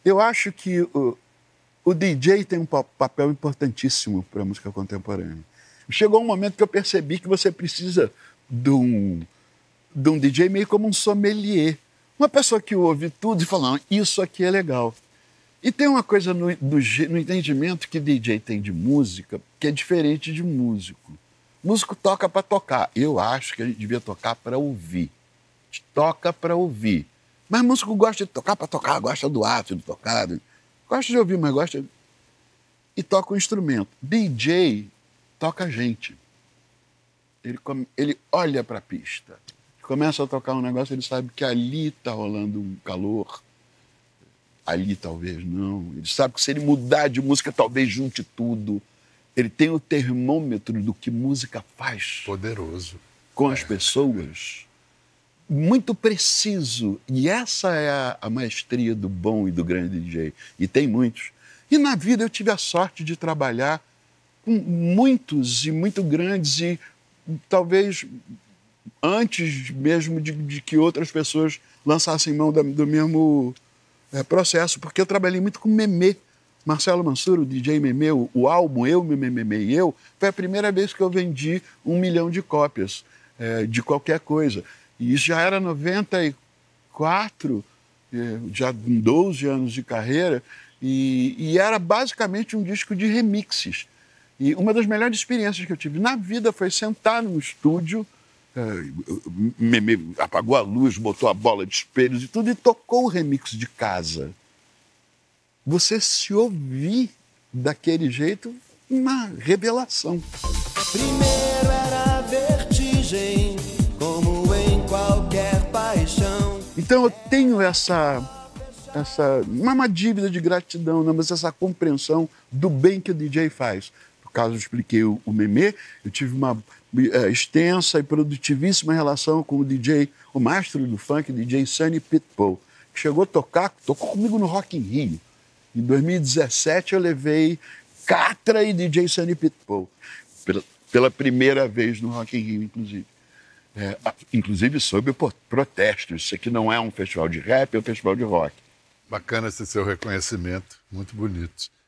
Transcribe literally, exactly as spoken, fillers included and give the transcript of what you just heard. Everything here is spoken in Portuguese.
Eu acho que o, o D J tem um pa- papel importantíssimo para a música contemporânea. Chegou um momento que eu percebi que você precisa de um, de um D J meio como um sommelier. Uma pessoa que ouve tudo e fala, não, isso aqui é legal. E tem uma coisa no, do je- no entendimento que D J tem de música que é diferente de músico. Músico toca para tocar. Eu acho que a gente devia tocar para ouvir. A gente toca para ouvir. Mas músico gosta de tocar para tocar, gosta do ato de tocar. Gosta de ouvir, mas gosta... E toca o instrumento. D J toca a gente. Ele, come... ele olha para a pista. Começa a tocar um negócio, ele sabe que ali está rolando um calor. Ali talvez não. Ele sabe que se ele mudar de música, talvez junte tudo. Ele tem o termômetro do que música faz. Poderoso. Com as pessoas. Muito preciso. E essa é a, a maestria do bom e do grande D J. E tem muitos. E na vida eu tive a sorte de trabalhar com muitos e muito grandes e talvez antes mesmo de, de que outras pessoas lançassem mão da, do mesmo é, processo, porque eu trabalhei muito com Memê. Marcelo Mansur, o D J Memê, o, o álbum Eu, Memê, Memê e Eu, foi a primeira vez que eu vendi um milhão de cópias é, de qualquer coisa. E isso já era noventa e quatro, é, já com doze anos de carreira, e, e era basicamente um disco de remixes. E uma das melhores experiências que eu tive na vida foi sentar num estúdio, é, Memê apagou a luz, botou a bola de espelhos e tudo, e tocou o remix de casa. Você se ouvir daquele jeito, uma revelação. Primeiro era a vertigem, como em qualquer paixão. Então eu tenho essa, essa não é uma dívida de gratidão, não, mas essa compreensão do bem que o D J faz. No caso, eu expliquei o, o Memê, eu tive uma é, extensa e produtivíssima relação com o D J, o mastro do funk, D J Sunny Pitbull, que chegou a tocar, tocou comigo no Rock in Rio. Em dois mil e dezessete eu levei Catra e D J Sunny Pitbull, pela, pela primeira vez no Rock in Rio, inclusive. É, inclusive sob protesto. Isso aqui não é um festival de rap, é um festival de rock. Bacana esse seu reconhecimento, muito bonito.